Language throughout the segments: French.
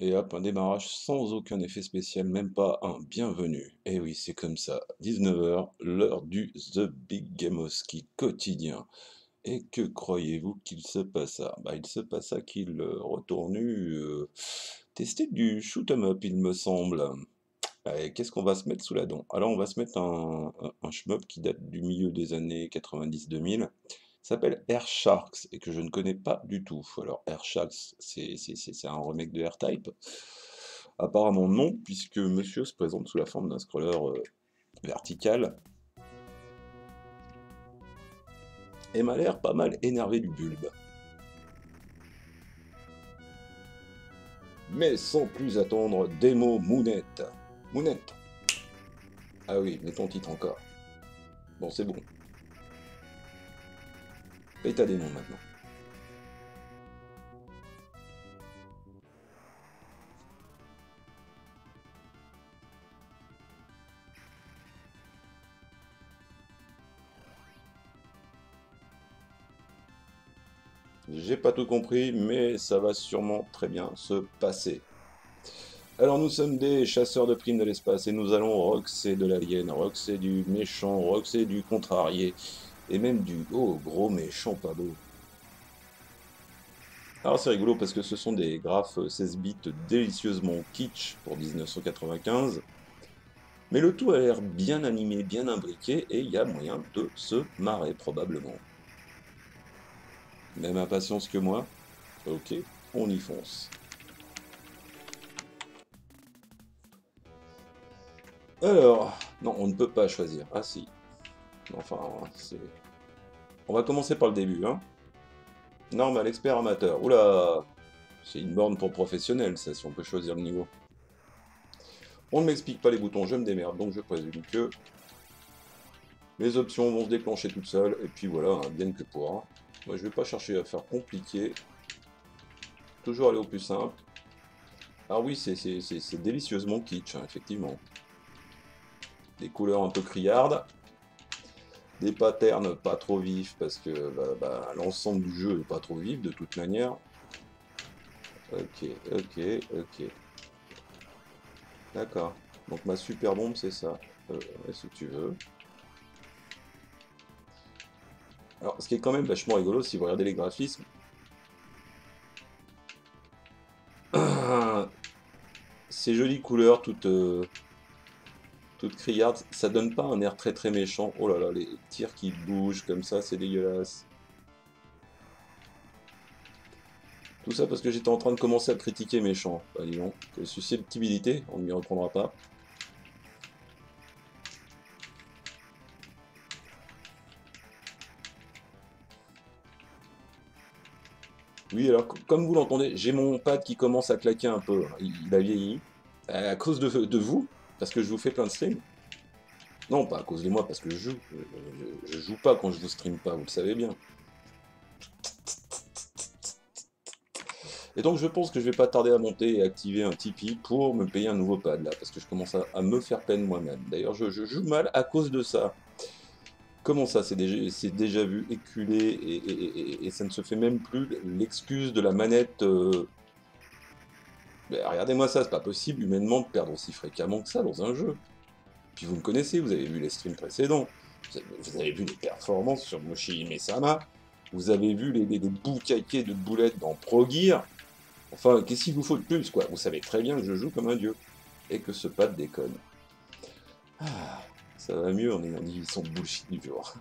Et hop, un démarrage sans aucun effet spécial, même pas un bienvenue. Et oui, c'est comme ça. 19 h, l'heure du The Big Gameowski quotidien. Et que croyez-vous qu'il se passa? Bah, il se passa qu'il retournu tester du shoot 'em up, il me semble. Et qu'est-ce qu'on va se mettre sous la dent? Alors, on va se mettre un shmup qui date du milieu des années 90-2000, s'appelle Air Sharks et que je ne connais pas du tout. Alors, Air Sharks, c'est un remake de R-Type? Apparemment non, puisque monsieur se présente sous la forme d'un scroller vertical et m'a l'air pas mal énervé du bulbe. Mais sans plus attendre, démo Moonette. Moonette. Ah oui, mets ton titre encore. Bon, c'est bon. Paye ta démon maintenant. J'ai pas tout compris, mais ça va sûrement très bien se passer. Alors nous sommes des chasseurs de primes de l'espace et nous allons roxer de l'alien, roxer du méchant, roxer du contrarié, et même du gros méchant pas beau. Alors c'est rigolo parce que ce sont des graphes 16 bits délicieusement kitsch pour 1995, mais le tout a l'air bien animé, bien imbriqué, et il y a moyen de se marrer probablement. Même impatience que moi? Ok, on y fonce. Alors, non, on ne peut pas choisir. Ah si, enfin, c'est... On va commencer par le début, hein. Normal, expert, amateur. Oula, c'est une borne pour professionnels, ça, si on peut choisir le niveau. On ne m'explique pas les boutons, je me démerde, donc je présume que les options vont se déclencher toutes seules, et puis voilà, hein, bien que pourra. Moi, je vais pas chercher à faire compliqué, toujours aller au plus simple. Ah oui, c'est délicieusement kitsch, hein, effectivement. Des couleurs un peu criardes, des patterns pas trop vifs, parce que l'ensemble du jeu est pas trop vif de toute manière. Ok, ok, ok. D'accord. Donc ma super bombe, c'est ça. Ouais, si tu veux. Alors, ce qui est quand même vachement rigolo, si vous regardez les graphismes, ces jolies couleurs toutes criardes, ça donne pas un air très très méchant. Oh là là, les tirs qui bougent comme ça, c'est dégueulasse. Tout ça parce que j'étais en train de commencer à critiquer méchant. Bah dis donc, quelle susceptibilité, on ne m'y reprendra pas. Oui, alors comme vous l'entendez, j'ai mon pad qui commence à claquer un peu. Il a vieilli. À cause de vous, parce que je vous fais plein de streams. Non, pas à cause de moi, parce que je joue. Je joue pas quand je vous stream pas, vous le savez bien. Et donc je pense que je vais pas tarder à monter et activer un Tipeee pour me payer un nouveau pad là, parce que je commence à me faire peine moi-même. D'ailleurs, je joue mal à cause de ça. Comment ça, c'est déjà vu, éculé, et ça ne se fait même plus l'excuse de la manette. Mais regardez-moi ça, c'est pas possible humainement de perdre aussi fréquemment que ça dans un jeu. Puis vous me connaissez, vous avez vu les streams précédents, vous avez vu les performances sur Moshi Mesama, vous avez vu les boucaquets de boulettes dans Pro Gear. Enfin, qu'est-ce qu'il vous faut de plus, quoi? Vous savez très bien que je joue comme un dieu, et que ce pad déconne. Ah, ça va mieux en ayant dit son bullshit du jour.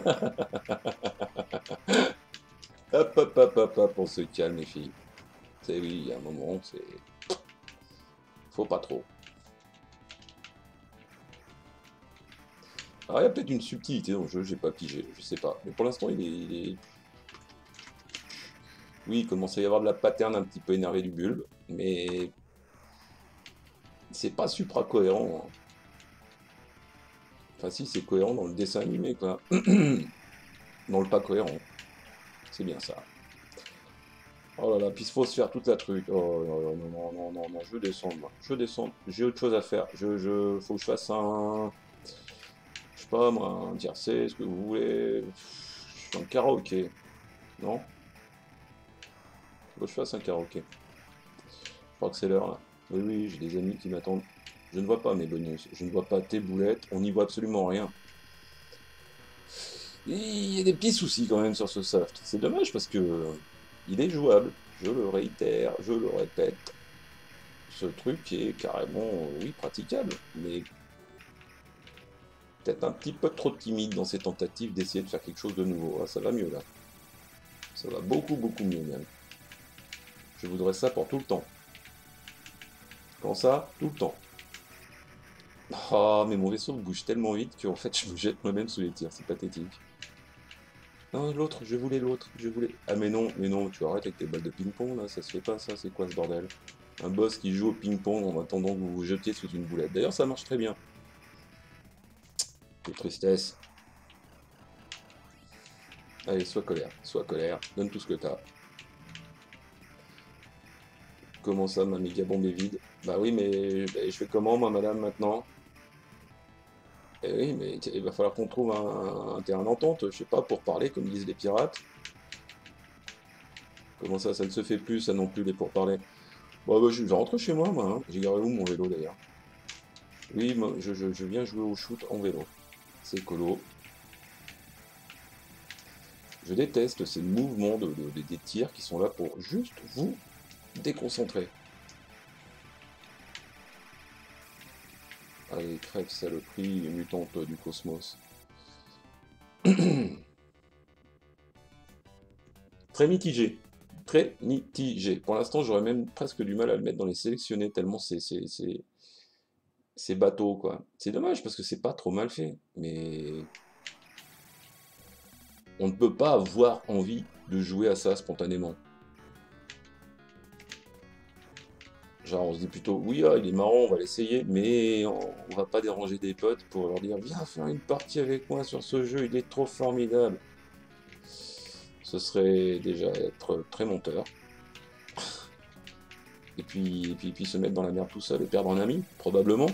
Hop, hop, hop, hop, hop, on se calme, les filles. C'est oui, il y a un moment, c'est... Faut pas trop. Alors, il y a peut-être une subtilité dans le jeu, j'ai pas pigé, je sais pas. Mais pour l'instant, il est... Oui, il commence à y avoir de la pattern un petit peu énervée du bulbe, mais... C'est pas supra cohérent, hein. Enfin si, c'est cohérent dans le dessin animé, quoi. Dans le pas cohérent. C'est bien ça. Oh là là, puis il faut se faire toute la truc. Oh non, non, non, non, non, non, je descends, moi. Je descends. J'ai autre chose à faire. Faut que je fasse un... Je sais pas, moi, un tiercé, ce que vous voulez. Je suis en karaoké. Non? Faut que je fasse un karaoké. Je crois que c'est l'heure là. Oui, oui, j'ai des amis qui m'attendent. Je ne vois pas mes beignets, je ne vois pas tes boulettes, on n'y voit absolument rien. Et il y a des petits soucis quand même sur ce soft. C'est dommage parce que il est jouable. Je le réitère, je le répète. Ce truc est carrément, oui, praticable, mais peut-être un petit peu trop timide dans ses tentatives d'essayer de faire quelque chose de nouveau. Ah, ça va mieux là. Ça va beaucoup, beaucoup mieux même. Je voudrais ça pour tout le temps. Quand ça, tout le temps. Ah, mais mon vaisseau bouge tellement vite qu'en fait je me jette moi-même sous les tirs, c'est pathétique. Non, l'autre, je voulais l'autre, je voulais... Ah mais non, tu arrêtes avec tes balles de ping-pong là, ça se fait pas ça, c'est quoi ce bordel? Un boss qui joue au ping-pong en attendant que vous vous jetiez sous une boulette. D'ailleurs ça marche très bien. Quelle tristesse. Allez, sois colère, donne tout ce que t'as. Comment ça, ma méga bombe est vide? Bah oui, mais je fais comment moi madame maintenant? Eh oui, mais il va falloir qu'on trouve un terrain d'entente, je sais pas, pour parler, comme disent les pirates. Comment ça ne se fait plus, ça non plus, les pourparlers? Bon, bah, je rentre chez moi, moi, hein. J'ai garé où mon vélo, d'ailleurs? Oui, moi, je viens jouer au shoot en vélo. C'est écolo. Je déteste ces mouvements des tirs qui sont là pour juste vous déconcentrer. Allez, crève, saloperie, mutante du cosmos. Très mitigé. Très mitigé. Pour l'instant, j'aurais même presque du mal à le mettre dans les sélectionnés, tellement c'est bateau, quoi. C'est dommage, parce que c'est pas trop mal fait. Mais on ne peut pas avoir envie de jouer à ça spontanément. Genre, on se dit plutôt, oui, ah, il est marrant, on va l'essayer, mais on va pas déranger des potes pour leur dire, viens faire une partie avec moi sur ce jeu, il est trop formidable. Ce serait déjà être très monteur. Et puis se mettre dans la merde tout seul et perdre un ami, probablement.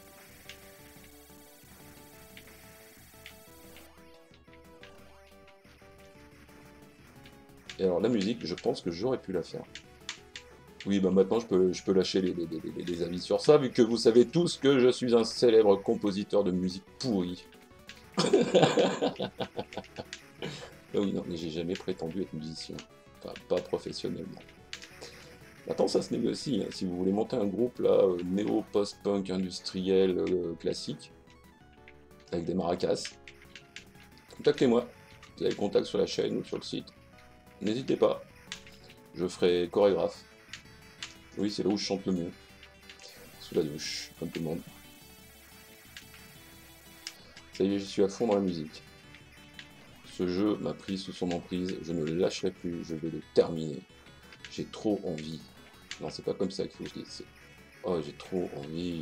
Et alors, la musique, je pense que j'aurais pu la faire. Oui, bah maintenant je peux lâcher les avis sur ça, vu que vous savez tous que je suis un célèbre compositeur de musique pourrie. Ah oui, non, mais j'ai jamais prétendu être musicien. Enfin, pas professionnellement. Maintenant, ça se négocie, hein. Si vous voulez monter un groupe là, néo-post-punk industriel classique, avec des maracas, contactez-moi. Vous avez le contact sur la chaîne ou sur le site. N'hésitez pas. Je ferai chorégraphe. Oui, c'est là où je chante le mieux. Sous la douche, comme tout le monde. Ça y est, je suis à fond dans la musique. Ce jeu m'a pris sous son emprise, je ne le lâcherai plus, je vais le terminer. J'ai trop envie. Non, c'est pas comme ça qu'il faut que je dise. Oh, j'ai trop envie.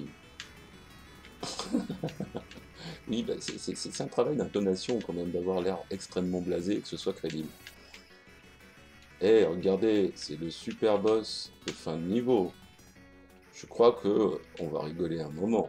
Oui, bah, c'est un travail d'intonation quand même, d'avoir l'air extrêmement blasé et que ce soit crédible. Eh, regardez, c'est le super boss de fin de niveau. Je crois que on va rigoler un moment.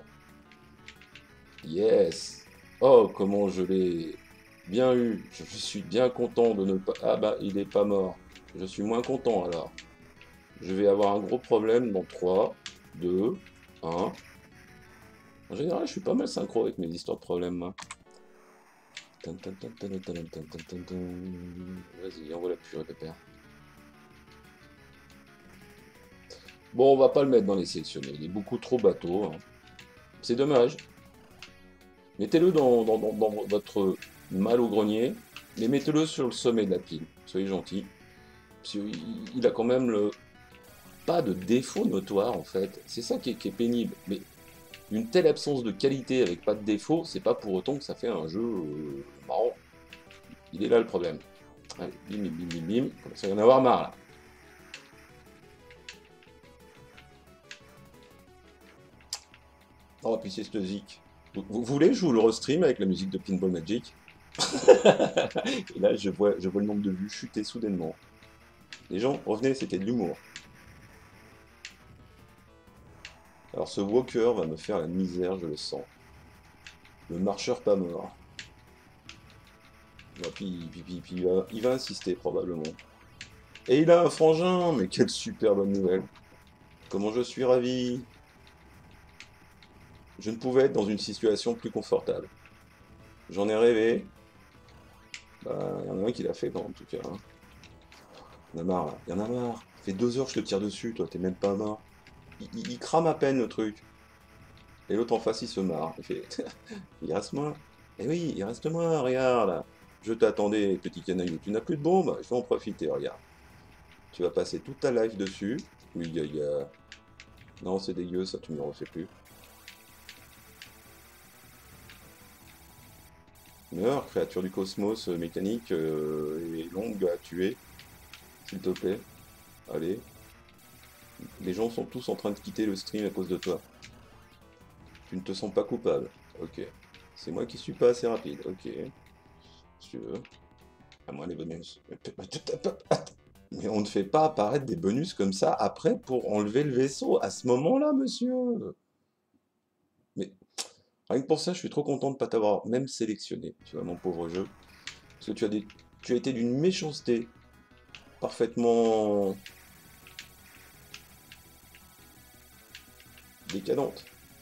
Yes! Oh, comment je l'ai bien eu. Je suis bien content de ne pas... Ah bah, il est pas mort. Je suis moins content alors. Je vais avoir un gros problème dans 3, 2, 1. En général, je suis pas mal synchro avec mes histoires de problèmes, moi. Vas-y, envoie la purée, pépère. Bon, on va pas le mettre dans les sélectionnés. Il est beaucoup trop bateau, hein. C'est dommage. Mettez-le dans votre mal au grenier, mais mettez-le sur le sommet de la pile. Soyez gentil. Il a quand même pas de défaut notoire, en fait. C'est ça qui est pénible. Mais une telle absence de qualité avec pas de défaut, c'est pas pour autant que ça fait un jeu marrant. Il est là le problème. Allez, bim, bim, bim, bim, bim. Ça va y en avoir marre, là. Oh, puis c'est ce zik. Vous voulez que je vous le restream avec la musique de Pinball Magic? Et là, je vois le nombre de vues chuter soudainement. Les gens, revenez, c'était de l'humour. Alors ce walker va me faire la misère, je le sens. Le marcheur pas mort. Bon, puis il va insister probablement. Et il a un frangin, mais quelle super bonne nouvelle. Comment je suis ravi. Je ne pouvais être dans une situation plus confortable. J'en ai rêvé. Bah, il y en a un qui l'a fait, en tout cas. Hein. Il y en a marre, là. Il y en a marre. Ça fait 2 heures que je te tire dessus, toi, t'es même pas mort. Il crame à peine le truc. Et l'autre en face, il se marre. Il fait il reste moi. Eh oui, il reste moi, regarde. Je t'attendais, petit canaillou. Tu n'as plus de bombe. Je vais en profiter, regarde. Tu vas passer toute ta life dessus. Oui, non, c'est dégueu, ça, tu ne me le refais plus. Meurs, créature du cosmos mécanique et longue à tuer, s'il te plaît. Allez. Les gens sont tous en train de quitter le stream à cause de toi. Tu ne te sens pas coupable. Ok. C'est moi qui suis pas assez rapide. Ok. Si tu veux. À moi les bonus. Mais on ne fait pas apparaître des bonus comme ça après pour enlever le vaisseau à ce moment-là, monsieur. Mais rien que pour ça, je suis trop content de ne pas t'avoir même sélectionné, tu vois, mon pauvre jeu. Parce que tu as été d'une méchanceté parfaitement décadente.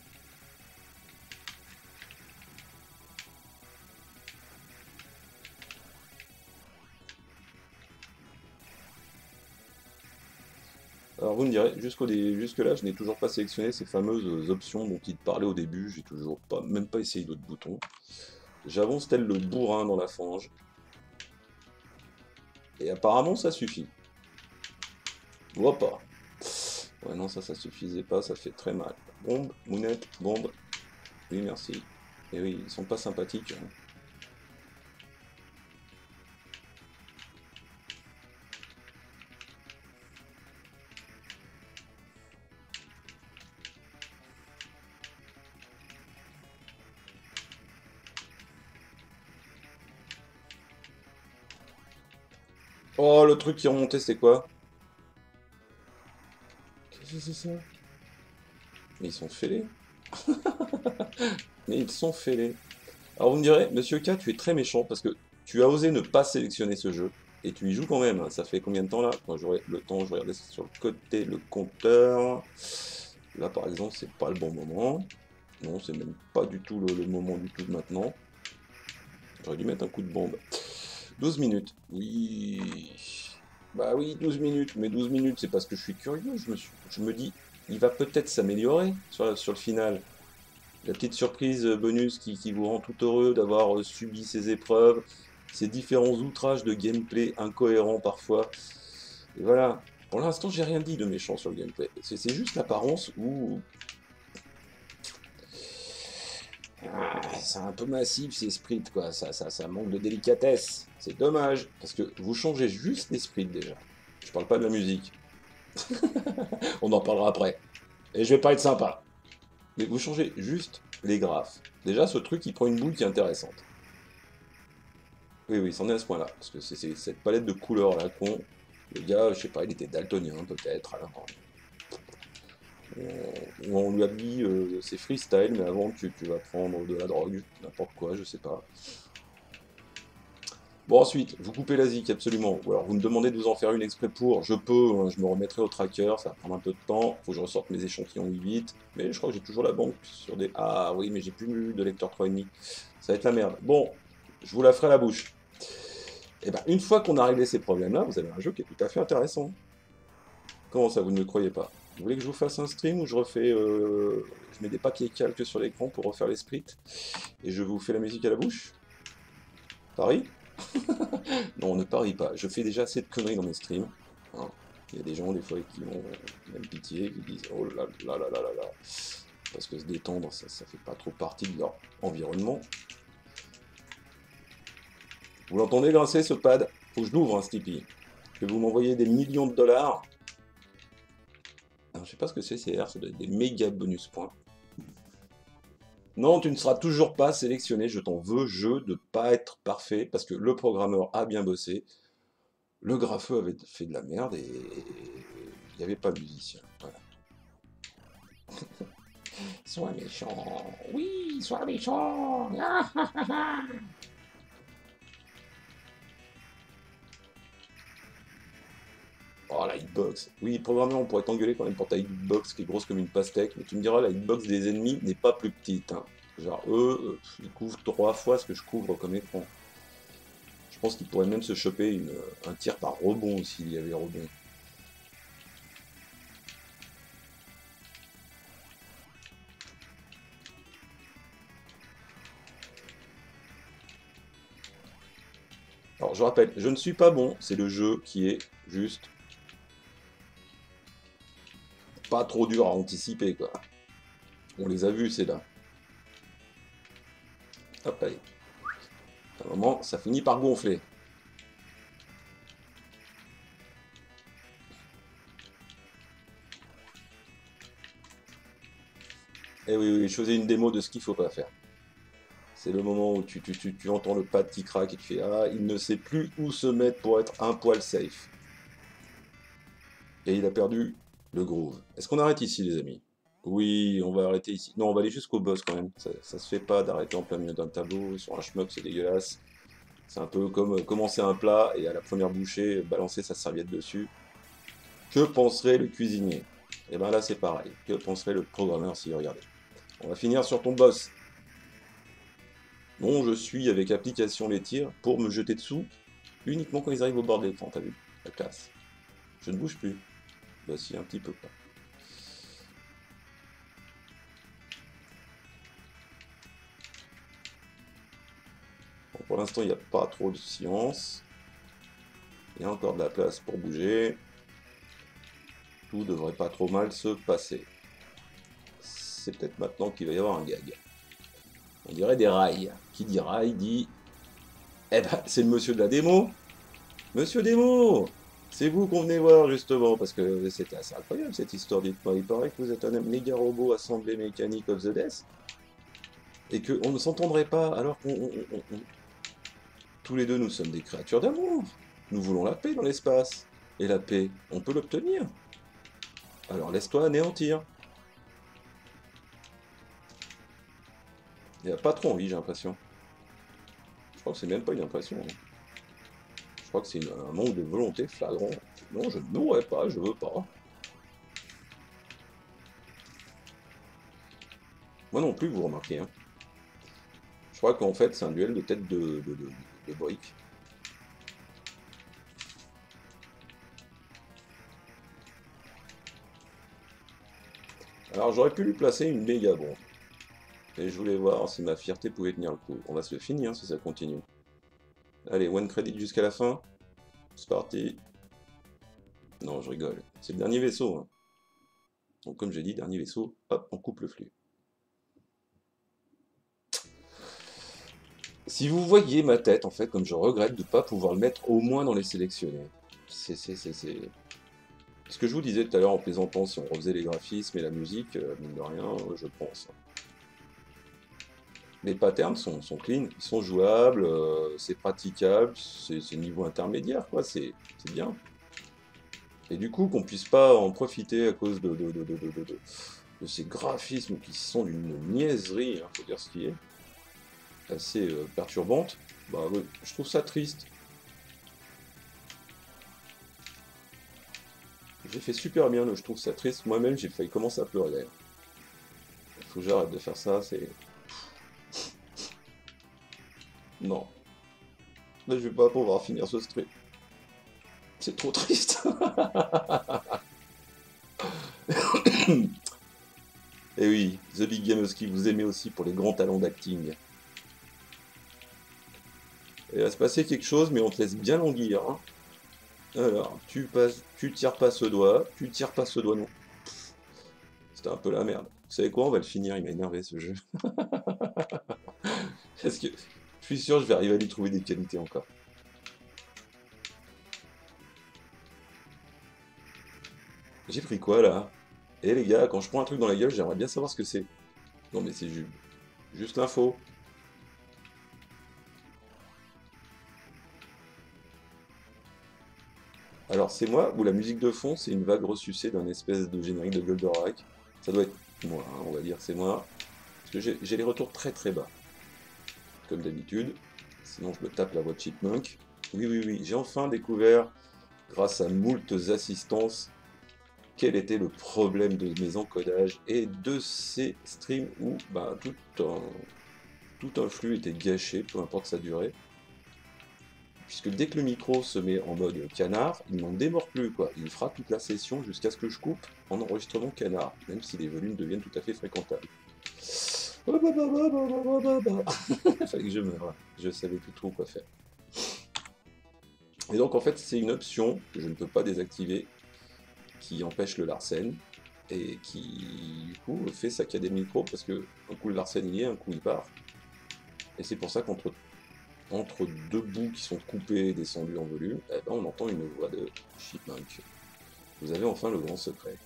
Alors vous me direz, jusque-là, je n'ai toujours pas sélectionné ces fameuses options dont il te parlait au début, j'ai toujours pas, même pas essayé d'autres boutons. J'avance tel le bourrin dans la fange. Et apparemment ça suffit. Vois pas. Ouais non ça suffisait pas, ça fait très mal. Bombe, mounette, bombe. Oui merci. Et oui, ils sont pas sympathiques. Hein. Oh le truc qui remontait c'est quoi? Qu'est-ce que c'est ça? Mais ils sont fêlés. Mais ils sont fêlés. Alors vous me direz, Monsieur K, tu es très méchant parce que tu as osé ne pas sélectionner ce jeu. Et tu y joues quand même. Hein. Ça fait combien de temps là? Quand j'aurai le temps, je vais regarder sur le côté le compteur. Là par exemple, c'est pas le bon moment. Non, c'est même pas du tout le moment du tout de maintenant. J'aurais dû mettre un coup de bombe. 12 minutes. Oui. Bah oui, 12 minutes. Mais 12 minutes, c'est parce que je suis curieux. Je me dis, il va peut-être s'améliorer sur le final. La petite surprise bonus qui vous rend tout heureux d'avoir subi ces épreuves, ces différents outrages de gameplay incohérents parfois. Et voilà. Pour l'instant, j'ai rien dit de méchant sur le gameplay. C'est juste l'apparence où c'est un peu massif ces sprites, quoi. Ça manque de délicatesse. C'est dommage, parce que vous changez juste les sprites déjà. Je parle pas de la musique. On en parlera après. Et je vais pas être sympa. Mais vous changez juste les graphes. Déjà, ce truc, il prend une boule qui est intéressante. Oui, oui, c'en est à ce point-là. Parce que c'est cette palette de couleurs là, con. Le gars, je sais pas, il était daltonien peut-être. Alors, on lui a dit c'est freestyle, mais avant tu vas prendre de la drogue, n'importe quoi, je sais pas. Bon, ensuite, vous coupez la zik, absolument. Ou alors vous me demandez de vous en faire une exprès pour, je peux, hein, je me remettrai au tracker, ça va prendre un peu de temps, faut que je ressorte mes échantillons vite, mais je crois que j'ai toujours la banque sur des... Ah oui, mais j'ai plus de lecteur 3,5, ça va être la merde. Bon, je vous la ferai à la bouche. Et ben, une fois qu'on a réglé ces problèmes-là, vous avez un jeu qui est tout à fait intéressant. Comment ça, vous ne me croyez pas? Vous voulez que je vous fasse un stream où je refais... je mets des papiers calques sur l'écran pour refaire les sprites, et je vous fais la musique à la bouche? Paris? Non, on ne parie pas. Je fais déjà assez de conneries dans mes streams. Hein. Il y a des gens, des fois, qui ont même pitié, qui disent oh là là là là là là. Parce que se détendre, ça fait pas trop partie de leur environnement. Vous l'entendez grincer ce pad? Faut que je l'ouvre, hein, ce Tipeee. Que vous m'envoyez des millions de dollars. Alors, je sais pas ce que c'est, CR, ça doit être des méga bonus points. Non, tu ne seras toujours pas sélectionné, je t'en veux, jeu, de pas être parfait, parce que le programmeur a bien bossé. Le graffeux avait fait de la merde et il n'y avait pas de musicien. Voilà. Sois méchant. Oui, sois méchant. Oh, la hitbox. Oui, programmeur, on pourrait t'engueuler quand même pour ta hitbox qui est grosse comme une pastèque, mais tu me diras, la hitbox des ennemis n'est pas plus petite, hein. Genre, eux, ils couvrent 3 fois ce que je couvre comme écran. Je pense qu'ils pourraient même se choper un tir par rebond s'il y avait rebond. Alors, je rappelle, je ne suis pas bon, c'est le jeu qui est juste pas trop dur à anticiper, quoi. On les a vus, c'est là. Hop, allez. À un moment, ça finit par gonfler. Eh oui, oui, je faisais une démo de ce qu'il faut pas faire. C'est le moment où tu entends le pad qui craque et tu fais ah, il ne sait plus où se mettre pour être un poil safe. Et il a perdu le groove. Est-ce qu'on arrête ici, les amis? Oui, on va arrêter ici. Non, on va aller jusqu'au boss quand même. Ça se fait pas d'arrêter en plein milieu d'un tableau. Sur un shmup, c'est dégueulasse. C'est un peu comme commencer un plat et à la première bouchée, balancer sa serviette dessus. Que penserait le cuisinier? Et ben là, c'est pareil. Que penserait le programmeur s'il regardait? On va finir sur ton boss. Bon, je suis avec application les tirs pour me jeter dessous uniquement quand ils arrivent au bord de l'écran, t'as vu? La classe. Je ne bouge plus. Bah si, un petit peu pas. Bon, pour l'instant, il n'y a pas trop de science. Il y a encore de la place pour bouger. Tout devrait pas trop mal se passer. C'est peut-être maintenant qu'il va y avoir un gag. On dirait des rails. Qui dit rail dit... Eh ben, c'est le monsieur de la démo. Monsieur Démo, c'est vous qu'on venait voir justement, parce que c'était assez incroyable cette histoire, dites-moi. Il paraît que vous êtes un méga robot assemblé mécanique of the death, et qu'on ne s'entendrait pas, alors tous les deux nous sommes des créatures d'amour. Nous voulons la paix dans l'espace. Et la paix, on peut l'obtenir. Alors laisse-toi anéantir. Il a pas trop envie, j'ai l'impression. Je crois que c'est même pas une impression, hein. Je crois que c'est un manque de volonté flagrant. Non, je ne mourrai pas, je veux pas. Moi non plus, vous remarquez, hein. Je crois qu'en fait, c'est un duel de tête de briques. Alors j'aurais pu lui placer une méga bombe. Et je voulais voir si ma fierté pouvait tenir le coup. On va se le finir si ça continue. Allez, one credit jusqu'à la fin. C'est parti. Non, je rigole. C'est le dernier vaisseau, hein. Donc comme j'ai dit, dernier vaisseau, hop, on coupe le flux. Si vous voyiez ma tête, en fait, comme je regrette de ne pas pouvoir le mettre au moins dans les sélectionnés. C'est... Ce que je vous disais tout à l'heure en plaisantant, si on refaisait les graphismes et la musique, mine de rien, je pense. Les patterns sont clean, ils sont jouables, c'est praticable, c'est niveau intermédiaire, quoi, c'est bien. Et du coup, qu'on puisse pas en profiter à cause de ces graphismes qui sont d'une niaiserie, hein, faut dire ce qui est, assez perturbante, bah oui, je trouve ça triste. J'ai fait super bien, je trouve ça triste. Moi-même, j'ai failli commencer à pleurer d'ailleurs. Il faut que j'arrête de faire ça, c'est... Non. Là, je vais pas pouvoir finir ce stream. C'est trop triste. Et oui, The Big Gameski, vous aimez aussi pour les grands talents d'acting. Il va se passer quelque chose, mais on te laisse bien languir, hein. Alors, tu tires pas ce doigt, tu tires pas ce doigt non. C'était un peu la merde. Vous savez quoi, on va le finir, il m'a énervé ce jeu. Parce que je suis sûr que je vais arriver à lui trouver des qualités encore. J'ai pris quoi là? Eh les gars, quand je prends un truc dans la gueule, j'aimerais bien savoir ce que c'est. Non mais c'est juste l'info. Alors c'est moi ou la musique de fond, c'est une vague ressucée d'un espèce de générique de Goldorak. Ça doit être moi, hein, on va dire c'est moi. Parce que j'ai les retours très très bas. Comme d'habitude. Sinon je me tape la voix de Chipmunk. Oui, oui, oui, j'ai enfin découvert grâce à moultes assistances, quel était le problème de mes encodages et de ces streams où bah, tout un flux était gâché, peu importe sa durée. Puisque dès que le micro se met en mode canard, il n'en démord plus, quoi. Il fera toute la session jusqu'à ce que je coupe en enregistrement canard, même si les volumes deviennent tout à fait fréquentables. Fallait que je meure, là. Je savais plus trop quoi faire. Et donc en fait c'est une option que je ne peux pas désactiver qui empêche le Larsen et qui du coup fait saccader le micro parce que un coup le Larsen y est, un coup il part. Et c'est pour ça qu'entre deux bouts qui sont coupés et descendus en volume, eh ben, on entend une voix de Chipmunk. Vous avez enfin le grand secret.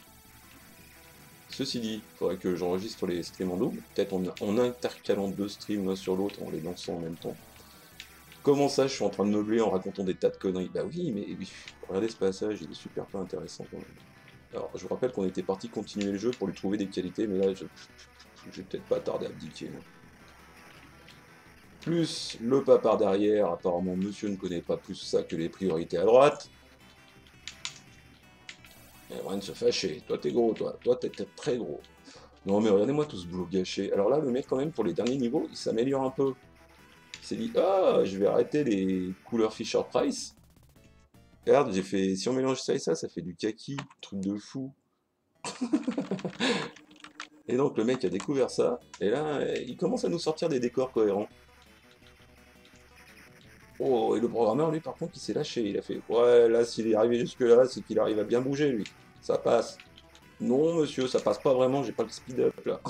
Ceci dit, il faudrait que j'enregistre les streams en double, peut-être en intercalant deux streams l'un sur l'autre en les lançant en même temps. Comment ça, je suis en train de meubler en racontant des tas de conneries? Bah oui, mais oui, regardez ce passage, il est super pas intéressant quand même. Alors, je vous rappelle qu'on était parti continuer le jeu pour lui trouver des qualités, mais là, je vais peut-être pas tarder à abdiquer. Moi. Plus le pas par derrière, apparemment monsieur ne connaît pas plus ça que les priorités à droite. Il y a rien de se fâcher, toi t'es gros, toi t'es très gros. Non mais regardez-moi tout ce boulot gâché. Alors là, le mec quand même, pour les derniers niveaux, il s'améliore un peu. Il s'est dit, ah, je vais arrêter les couleurs Fisher-Price. Regarde, j'ai fait, si on mélange ça et ça fait du kaki, truc de fou. Et donc le mec a découvert ça, et là, il commence à nous sortir des décors cohérents. Oh, et le programmeur, lui, par contre, il s'est lâché. Il a fait, ouais, là, s'il est arrivé jusque-là, c'est qu'il arrive à bien bouger, lui. Ça passe. Non, monsieur, ça passe pas vraiment, j'ai pas le speed-up, là.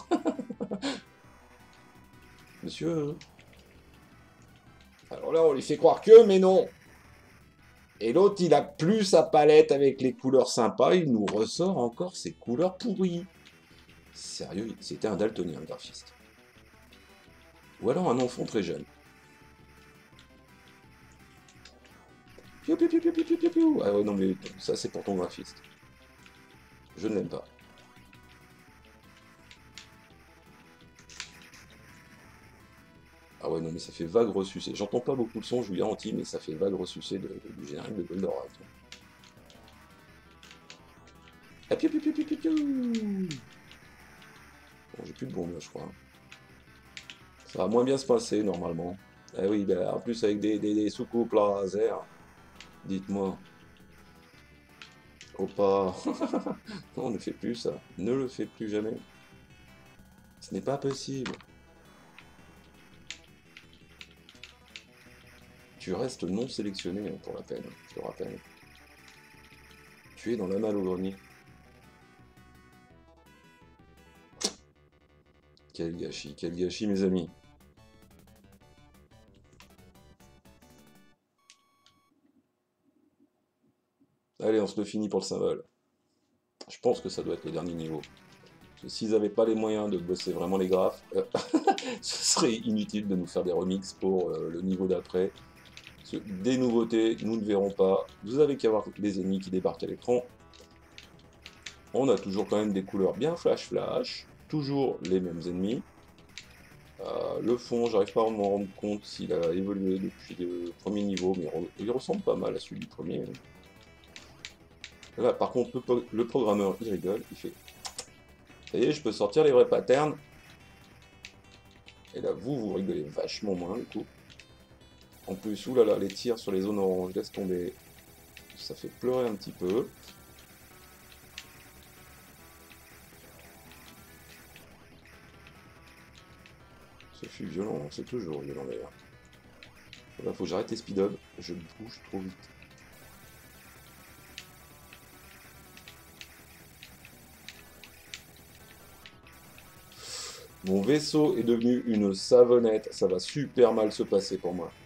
Monsieur. Alors là, on lui fait croire que, mais non. Et l'autre, il a plus sa palette avec les couleurs sympas, il nous ressort encore ses couleurs pourries. Sérieux, c'était un daltonien, le graphiste. Ou alors un enfant très jeune. Piou, piou, piou, piou, piou, piou, piou. Ah ouais, non, mais ça, c'est pour ton graphiste. Je ne l'aime pas. Ah ouais, non, mais ça fait vague ressucé. J'entends pas beaucoup le son, je vous garantis, mais ça fait vague ressucé du générique de Goldorak. Ah, piou, piou, piou, piou, piou, piou. Bon, j'ai plus de bombe là, je crois. Ça va moins bien se passer, normalement. Ah oui, ben, en plus avec des soucoupes laser. Dites-moi. Oh pas. Non, ne fais plus ça. Ne le fais plus jamais. Ce n'est pas possible. Tu restes non sélectionné pour la peine, je te rappelle. Tu es dans la malle au grenier. Quel gâchis mes amis. Allez, on se le finit pour le symbole. Je pense que ça doit être le dernier niveau. Parce que s'ils n'avaient pas les moyens de bosser vraiment les graphes, ce serait inutile de nous faire des remixes pour le niveau d'après. Des nouveautés, nous ne verrons pas. Vous avez qu'à voir les ennemis qui débarquent à l'écran. On a toujours quand même des couleurs bien flash. Toujours les mêmes ennemis. Le fond, j'arrive pas à m'en rendre compte s'il a évolué depuis le premier niveau, mais il ressemble pas mal à celui du premier. Là, par contre, le programmeur, il rigole, il fait « Ça y est, je peux sortir les vrais patterns. » Et là, vous rigolez vachement moins, du coup. En plus, oulala, les tirs sur les zones oranges, laisse tomber. Ça fait pleurer un petit peu. Ce fut violent, c'est toujours violent d'ailleurs. Là, faut que j'arrête les speed-up, je bouge trop vite. Mon vaisseau est devenu une savonnette, ça va super mal se passer pour moi.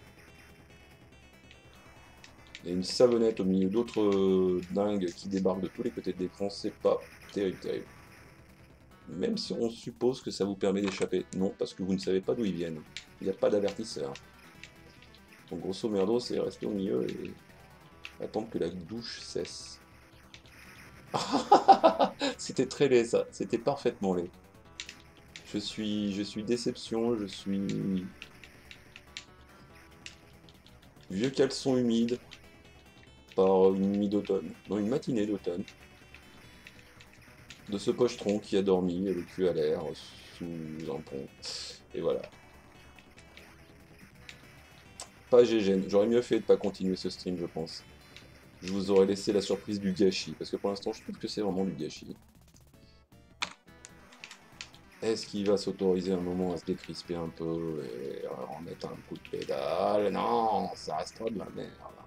Et une savonnette au milieu d'autres dingues qui débarquent de tous les côtés de l'écran, c'est pas terrible. Même si on suppose que ça vous permet d'échapper. Non, parce que vous ne savez pas d'où ils viennent. Il n'y a pas d'avertisseur. Donc grosso merdo, c'est rester au milieu et attendre que la douche cesse. C'était très laid ça, c'était parfaitement laid. Je suis déception, je suis vieux caleçon humide. par une nuit d'automne, non, une matinée d'automne, de ce pochetron qui a dormi, le cul à l'air, sous un pont. Et voilà. Pas GG, j'aurais mieux fait de pas continuer ce stream, je pense. Je vous aurais laissé la surprise du gâchis, parce que pour l'instant, je trouve que c'est vraiment du gâchis. Est-ce qu'il va s'autoriser un moment à se décrisper un peu et à remettre un coup de pédale? Non, ça restera de la merde.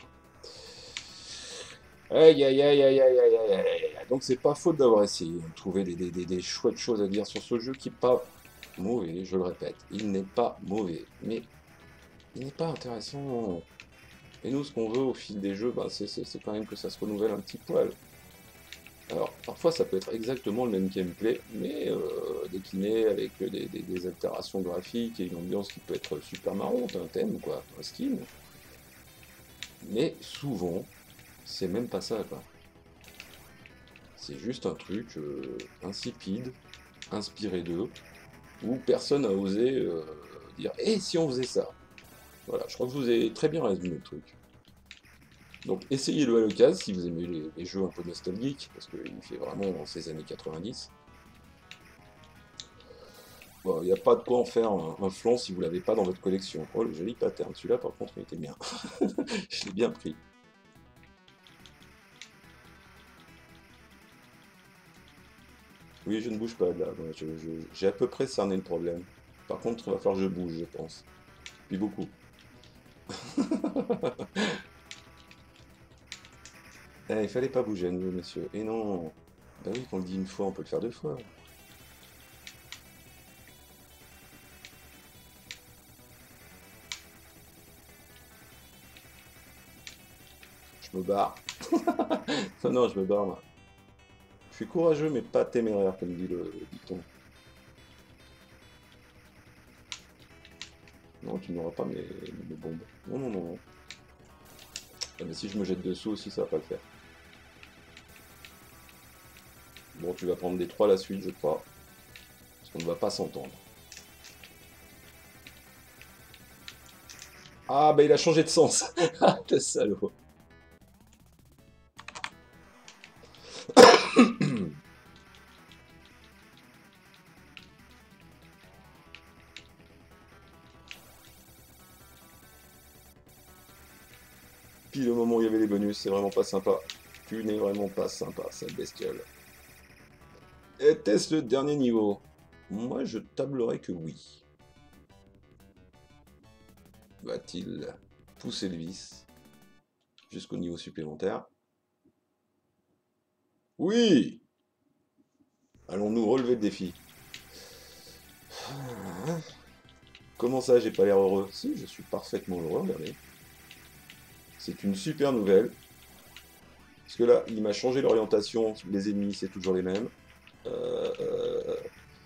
Aïe aïe aïe aïe aïe aïe aïe aïe aïe. Donc c'est pas faute d'avoir essayé de trouver des chouettes choses à dire sur ce jeu qui n'est pas mauvais, je le répète. Il n'est pas mauvais, mais il n'est pas intéressant. Et nous, ce qu'on veut au fil des jeux, bah, c'est quand même que ça se renouvelle un petit poil. Alors, parfois, ça peut être exactement le même gameplay, mais décliné avec des altérations graphiques et une ambiance qui peut être super marrante, un thème, quoi, un skin. Mais souvent, c'est même pas ça, quoi. C'est juste un truc insipide, inspiré d'eux, où personne n'a osé dire «Eh, si on faisait ça?» Voilà, je crois que je vous ai très bien résumé le truc. Donc essayez-le à l'occasion si vous aimez les jeux un peu nostalgiques, parce qu'il fait vraiment dans ces années 90. Bon, il n'y a pas de quoi en faire un flanc si vous l'avez pas dans votre collection. Oh, le joli pattern, celui-là par contre il était bien. Je l'ai bien pris. Oui, je ne bouge pas de là. Ouais, j'ai à peu près cerné le problème. Par contre, il va falloir que je bouge, je pense. Puis beaucoup. Il fallait pas bouger à nouveau, monsieur. Et non. Bah oui, qu'on le dit une fois, on peut le faire deux fois. Je me barre. Non, non, je me barre, moi. Je suis courageux, mais pas téméraire, comme dit le dicton. Non, tu n'auras pas mes bombes. Non, non, non, non. Ah, mais si je me jette dessous aussi, ça va pas le faire. Bon, tu vas prendre des 3 à la suite, je crois. Parce qu'on ne va pas s'entendre. Ah, bah il a changé de sens. Ah, le salaud. Puis le moment où il y avait les bonus, c'est vraiment pas sympa. Tu n'es vraiment pas sympa, cette bestiole. Était-ce le dernier niveau? Moi, je tablerais que oui. Va-t-il pousser le vice jusqu'au niveau supplémentaire? Oui! Allons-nous relever le défi? Comment ça, j'ai pas l'air heureux? Si, je suis parfaitement heureux, regardez. C'est une super nouvelle. Parce que là, il m'a changé l'orientation. Les ennemis, c'est toujours les mêmes. Euh, euh,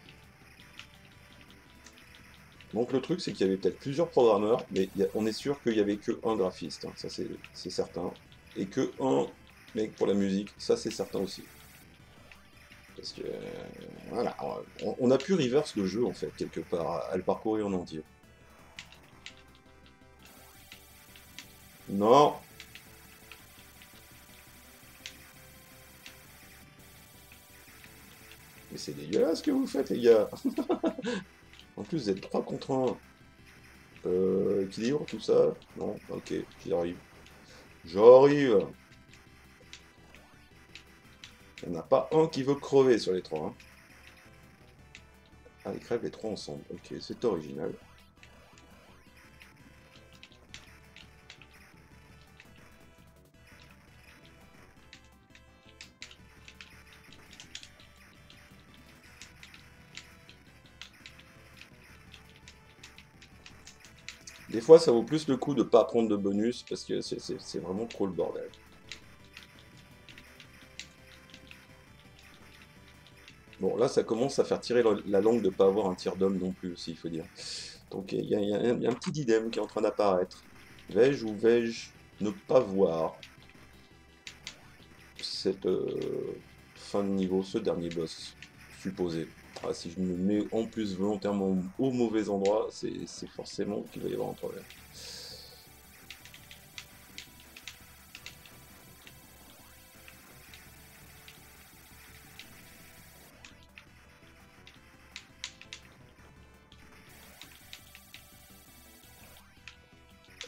Donc le truc, c'est qu'il y avait peut-être plusieurs programmeurs, mais on est sûr qu'il n'y avait que un graphiste, hein, ça c'est certain. Et que un mec pour la musique, ça c'est certain aussi. Parce que, voilà, on a pu reverse le jeu en fait, quelque part, à le parcourir en entier. Non! Mais c'est dégueulasse ce que vous faites, les gars! En plus, vous êtes 3 contre 1. Équilibre, tout ça? Non? Ok, j'y arrive. J'arrive! Il n'y en a pas un qui veut crever sur les 3. Hein. Ah, ils crèvent les 3 ensemble. Ok, c'est original. Des fois, ça vaut plus le coup de pas prendre de bonus parce que c'est vraiment trop le bordel. Bon, là, ça commence à faire tirer la langue de pas avoir un tir d'homme non plus aussi, il faut dire. Donc, il y a un petit dilemme qui est en train d'apparaître. Vais-je ou vais-je ne pas voir cette fin de niveau, ce dernier boss supposé? Ah, si je me mets en plus volontairement au mauvais endroit, c'est forcément qu'il va y avoir un problème.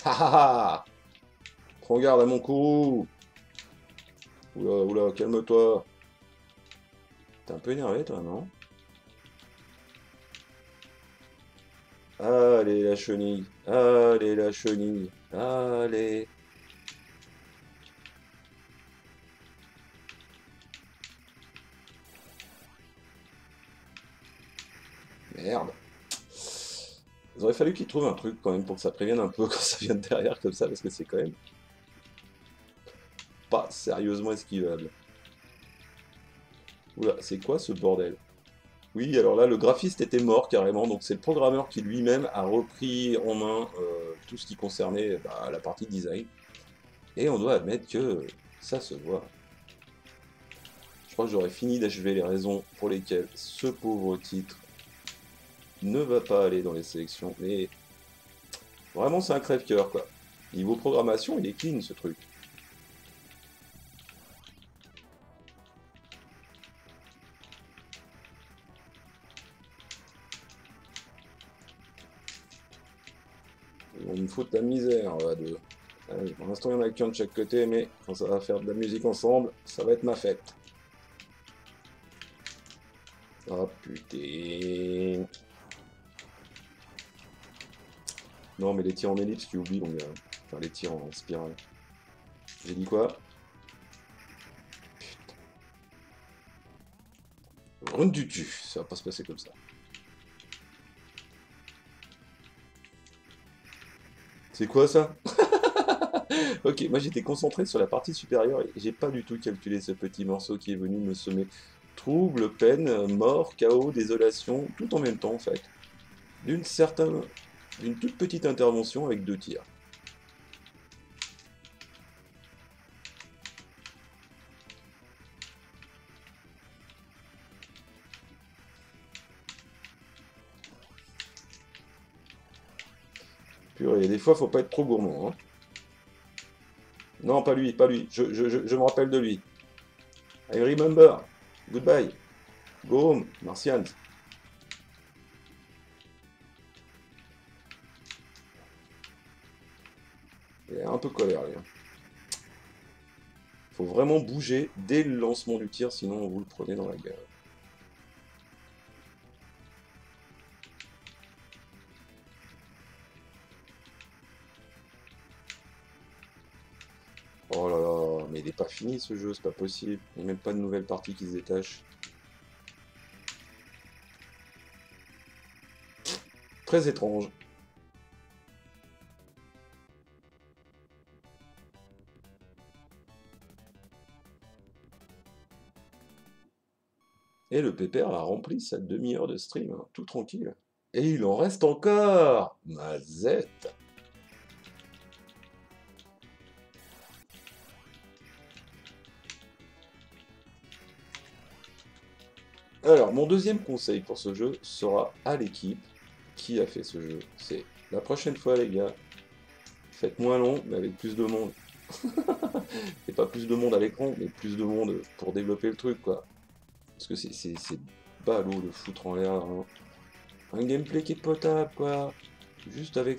Ha ha ha! Prends garde à mon cou! Oula, oula, calme-toi. T'es un peu énervé, toi, non? Allez, la chenille. Allez, la chenille. Allez. Merde. Il aurait fallu qu'il trouve un truc quand même pour que ça prévienne un peu quand ça vient de derrière comme ça, parce que c'est quand même pas sérieusement esquivable. Oula, c'est quoi ce bordel? Oui, alors là, le graphiste était mort carrément, donc c'est le programmeur qui lui-même a repris en main tout ce qui concernait bah, la partie design. Et on doit admettre que ça se voit. Je crois que j'aurais fini d'achever les raisons pour lesquelles ce pauvre titre ne va pas aller dans les sélections. Mais vraiment, c'est un crève-cœur, quoi. Niveau programmation, il est clean, ce truc. Ils vont me foutre la misère, à deux. Allez, pour l'instant, il y en a qu'un de chaque côté, mais quand ça va faire de la musique ensemble, ça va être ma fête. Oh putain. Non, mais les tirs en ellipse, tu oublies, mon gars. Enfin, les tirs en spirale. J'ai dit quoi? Run du tu, ça va pas se passer comme ça. C'est quoi ça? Ok, moi j'étais concentré sur la partie supérieure et j'ai pas du tout calculé ce petit morceau qui est venu me semer trouble, peine, mort, chaos, désolation, tout en même temps en fait. D'une certaine, d'une toute petite intervention avec deux tirs. Purée, des fois faut pas être trop gourmand, hein. Non, pas lui, pas lui. Je me rappelle de lui. I remember. Goodbye. Go home, Martians. Il est un peu colère, lui, hein. Faut vraiment bouger dès le lancement du tir, sinon vous le prenez dans la gueule. Oh là là, mais il est pas fini ce jeu, c'est pas possible. Il n'y a même pas de nouvelle partie qui se détache. Très étrange. Et le pépère a rempli sa demi-heure de stream, hein, tout tranquille. Et il en reste encore! Mazette! Alors, mon deuxième conseil pour ce jeu sera à l'équipe qui a fait ce jeu. C'est la prochaine fois, les gars, faites moins long, mais avec plus de monde. Et pas plus de monde à l'écran, mais plus de monde pour développer le truc, quoi. Parce que c'est ballot de foutre en l'air un gameplay qui est potable, quoi. Juste avec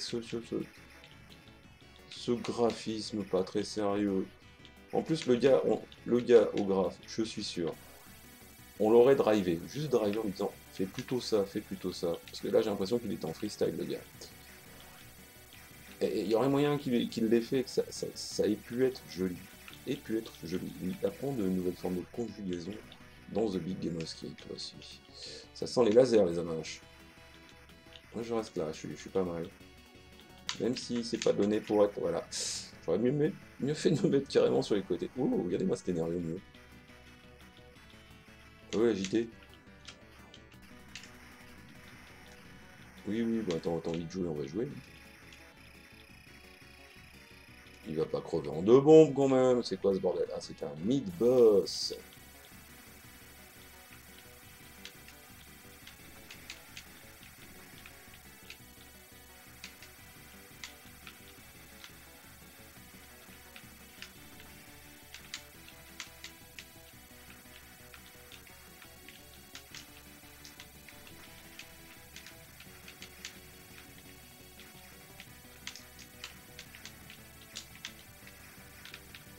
ce graphisme pas très sérieux. En plus, le gars au graphe, je suis sûr, on l'aurait drivé. Juste drivé en lui disant, fais plutôt ça, fais plutôt ça. Parce que là, j'ai l'impression qu'il est en freestyle, le gars. Et il y aurait moyen qu'il l'ait fait, que ça ait pu être joli. Et pu être joli. Il apprend de nouvelles formes de conjugaison dans The Big Game of Skate, toi aussi. Ça sent les lasers, les amaches. Moi, je reste là, je suis pas mal. Même si c'est pas donné pour être... Voilà. J'aurais mieux fait de me mettre carrément sur les côtés. Oh, regardez-moi cet énervé mieux. Ouais, agité. Oui, oui, bah attends, t'as envie de jouer, on va jouer. Il va pas crever en deux bombes quand même. C'est quoi ce bordel? Ah, c'est un mid-boss.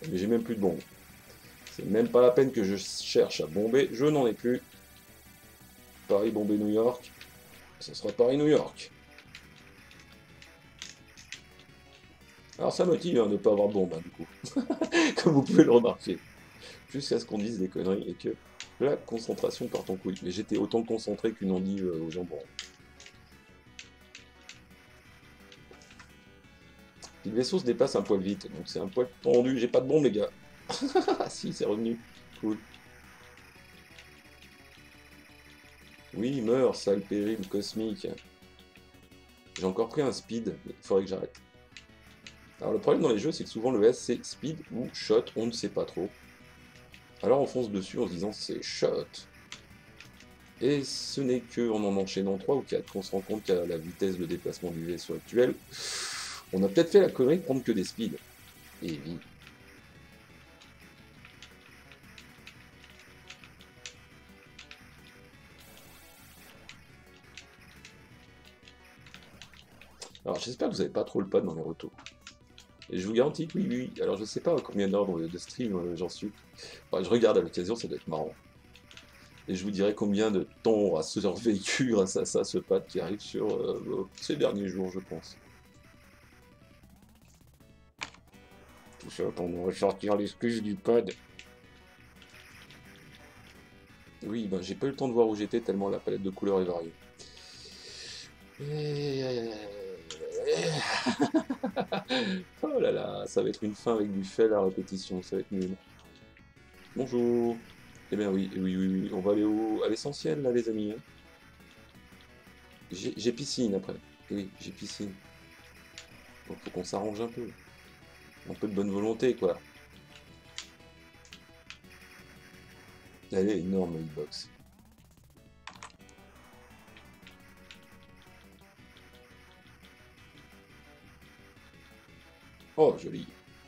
Mais j'ai même plus de bombes. C'est même pas la peine que je cherche à bomber, je n'en ai plus. Paris, Bombay, New York. Ça sera Paris, New York. Alors ça motive hein, de ne pas avoir de bombe, hein, du coup. Comme vous pouvez le remarquer. Jusqu'à ce qu'on dise des conneries et que la concentration part en couille. Mais j'étais autant concentré qu'une endive au jambon. Le vaisseau se déplace un poil vite, donc c'est un poil tendu. J'ai pas de bombe, les gars. Ah si, c'est revenu. Cool. Oui, meurt, sale péril cosmique. J'ai encore pris un speed, mais il faudrait que j'arrête. Alors le problème dans les jeux, c'est que souvent le S c'est speed ou shot, on ne sait pas trop. Alors on fonce dessus en se disant c'est shot. Et ce n'est que en enchaînant 3 ou 4 qu'on se rend compte qu'à la vitesse de déplacement du vaisseau actuel, on a peut-être fait la connerie de prendre que des speeds. Et oui. Alors j'espère que vous n'avez pas trop le pas dans les retours. Et je vous garantis que oui, oui. Alors je sais pas à combien d'heures de stream j'en suis. Enfin, je regarde à l'occasion, ça doit être marrant. Et je vous dirai combien de temps aura survécu grâce à ça, ce pad qui arrive sur ces derniers jours, je pense. Tout ça pour nous ressortir l'excuse du pad. Oui, ben, j'ai pas eu le temps de voir où j'étais tellement la palette de couleurs est variée. Oh là là, ça va être une fin avec du fail à répétition, ça va être nul. Bonjour. Eh bien oui, oui, oui, oui, on va aller à l'essentiel là les amis, hein. J'ai piscine après. Oui, j'ai piscine. Donc faut qu'on s'arrange un peu. Un peu de bonne volonté quoi. Elle est énorme, hitbox. Oh, joli.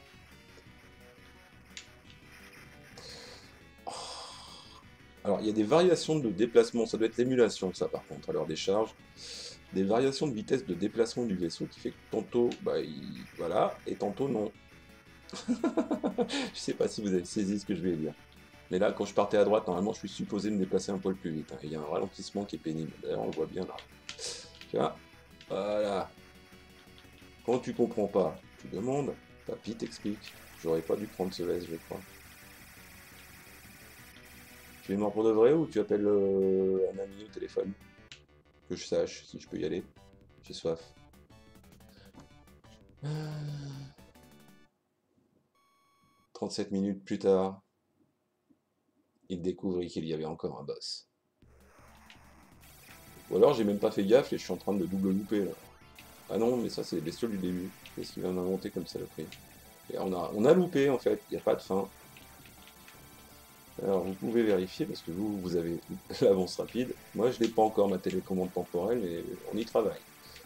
Alors, il y a des variations de déplacement, ça doit être l'émulation, ça, par contre, à l'heure des charges. Des variations de vitesse de déplacement du vaisseau qui fait que tantôt, bah, voilà, et tantôt, non. Je sais pas si vous avez saisi ce que je vais dire. Mais là, quand je partais à droite, normalement, je suis supposé me déplacer un poil plus vite, hein. Il y a un ralentissement qui est pénible. D'ailleurs, on le voit bien là. Tu vois? Voilà. Quand tu comprends pas, tu demandes. Papy t'explique. J'aurais pas dû prendre ce S, je crois. Tu es mort pour de vrai ou tu appelles un ami au téléphone? Que je sache si je peux y aller. J'ai soif. 37 minutes plus tard, il découvrit qu'il y avait encore un boss. Ou alors j'ai même pas fait gaffe et je suis en train de double louper là. Ah non, mais ça c'est les bestioles du début. Qu'est-ce qu'il vient d'inventer comme saloperie? Et on a loupé en fait, il n'y a pas de fin. Alors vous pouvez vérifier parce que vous avez l'avance rapide. Moi je n'ai pas encore ma télécommande temporelle mais on y travaille.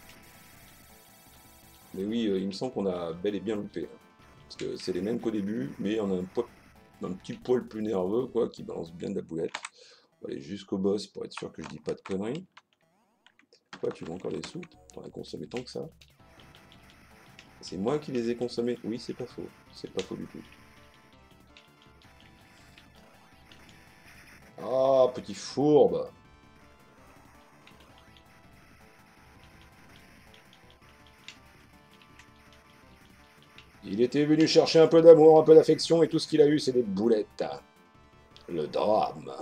Mais oui, il me semble qu'on a bel et bien loupé, hein. Parce que c'est les mêmes qu'au début, mais on a un petit poil plus nerveux quoi, qui balance bien de la boulette. On va aller jusqu'au boss pour être sûr que je dis pas de conneries. Quoi, tu veux encore des sous? T'en as consommé tant que ça? C'est moi qui les ai consommés? Oui, c'est pas faux. C'est pas faux du tout. Ah, petit fourbe! Il était venu chercher un peu d'amour, un peu d'affection, et tout ce qu'il a eu, c'est des boulettes. Le drame.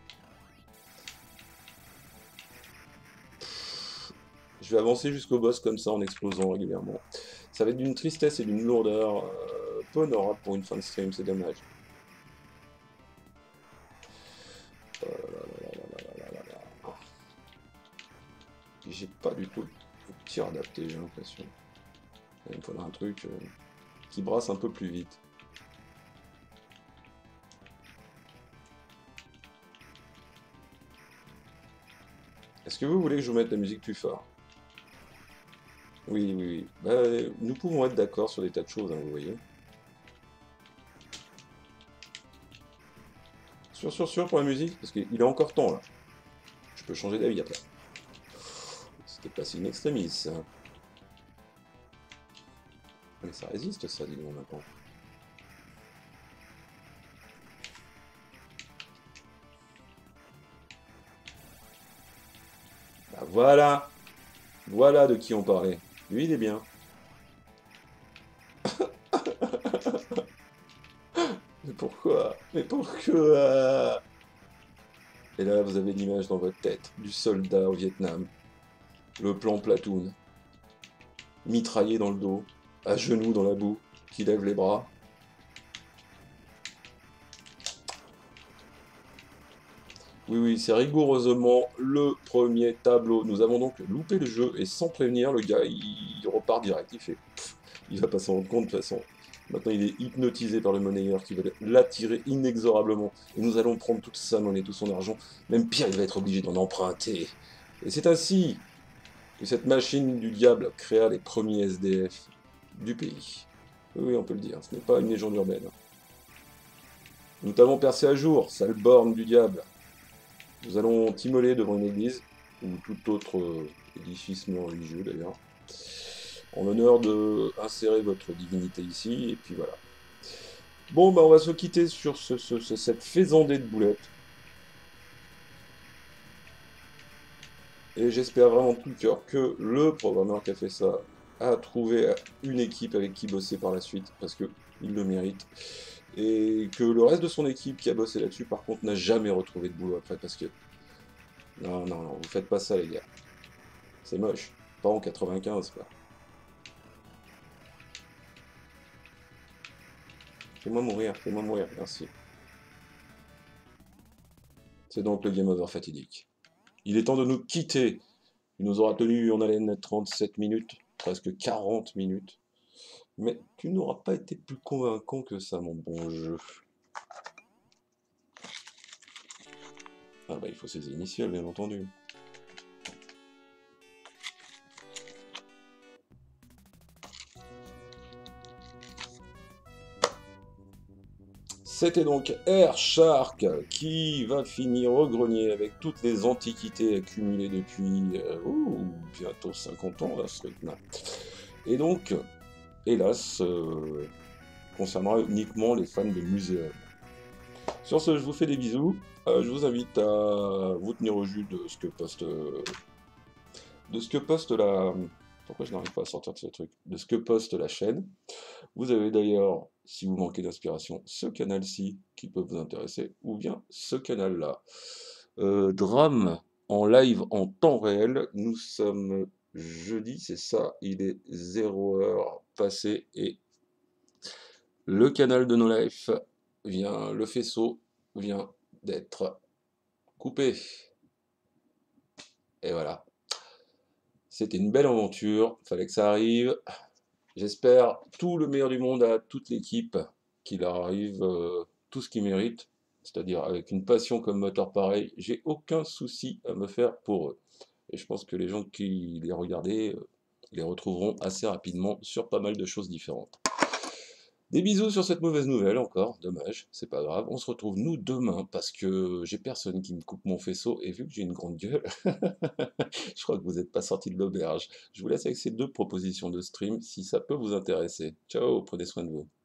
Je vais avancer jusqu'au boss comme ça en explosant régulièrement. Ça va être d'une tristesse et d'une lourdeur peu honorable pour une fin de stream, c'est dommage. J'ai pas du tout le tir adapté, j'ai l'impression. Il me faudra un truc qui brasse un peu plus vite. Est-ce que vous voulez que je vous mette la musique plus fort? Oui, oui, oui. Bah, nous pouvons être d'accord sur des tas de choses, hein, vous voyez. Sûr pour la musique? Parce qu'il est encore temps, là. Je peux changer d'avis après. C'était passé une extremis, ça. Mais ça résiste, ça, dis donc, maintenant. Voilà, voilà de qui on parlait. Lui, il est bien. Mais pourquoi? Mais pourquoi? Et là, vous avez l'image dans votre tête du soldat au Vietnam, le plan platoon, mitraillé dans le dos, à genoux dans la boue, qui lève les bras. Oui, oui, c'est rigoureusement le premier tableau. Nous avons donc loupé le jeu et sans prévenir, le gars, il repart direct. Il fait, pff, il va pas s'en rendre compte de toute façon. Maintenant, il est hypnotisé par le monnayeur qui va l'attirer inexorablement. Et nous allons prendre toute sa monnaie, tout son argent. Même pire, il va être obligé d'en emprunter. Et c'est ainsi que cette machine du diable créa les premiers SDF du pays. Oui, on peut le dire, ce n'est pas une légende urbaine. Nous t'avons percé à jour, sale borne du diable. Nous allons t'immoler devant une église, ou tout autre édifice non religieux d'ailleurs, en l'honneur de insérer votre divinité ici, et puis voilà. Bon, bah on va se quitter sur cette faisandée de boulettes. Et j'espère vraiment de tout cœur que le programmeur qui a fait ça a trouvé une équipe avec qui bosser par la suite, parce qu'il le mérite. Et que le reste de son équipe qui a bossé là-dessus, par contre, n'a jamais retrouvé de boulot après, parce que... Non, non, non, vous faites pas ça, les gars. C'est moche. Pas en 95, quoi. Fais-moi mourir, merci. C'est donc le game over fatidique. Il est temps de nous quitter. Il nous aura tenu en haleine 37 minutes, presque 40 minutes. Mais tu n'auras pas été plus convaincant que ça, mon bon jeu. Ah bah il faut ses initiales, bien entendu. C'était donc Air Shark qui va finir au grenier avec toutes les antiquités accumulées depuis bientôt 50 ans à ce rythme. Et donc, hélas, concernera uniquement les fans de muséum. Sur ce, je vous fais des bisous. Je vous invite à vous tenir au jus de ce que poste la... Pourquoi je n'arrive pas à sortir de ce truc? De ce que poste la chaîne. Vous avez d'ailleurs, si vous manquez d'inspiration, ce canal-ci qui peut vous intéresser, ou bien ce canal-là. Drame en live en temps réel. Nous sommes jeudi, c'est ça, il est 0h passé et le canal de No Life vient, le faisceau vient d'être coupé. Et voilà. C'était une belle aventure, fallait que ça arrive. J'espère tout le meilleur du monde à toute l'équipe, qu'il leur arrive tout ce qu'ils méritent, c'est-à-dire avec une passion comme moteur pareil, j'ai aucun souci à me faire pour eux. Et je pense que les gens qui les regardaient les retrouveront assez rapidement sur pas mal de choses différentes. Des bisous sur cette mauvaise nouvelle encore, dommage, c'est pas grave. On se retrouve nous demain parce que j'ai personne qui me coupe mon faisceau et vu que j'ai une grande gueule, je crois que vous n'êtes pas sorti de l'auberge. Je vous laisse avec ces deux propositions de stream si ça peut vous intéresser. Ciao, prenez soin de vous.